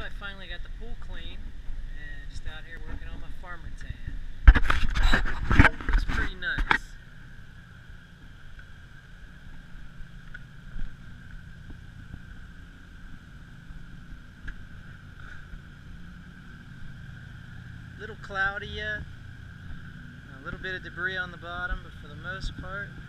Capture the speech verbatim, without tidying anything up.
I finally got the pool clean and just out here working on my farmer tan. Looks pretty nice. Little cloudy yet, a little bit of debris on the bottom, but for the most part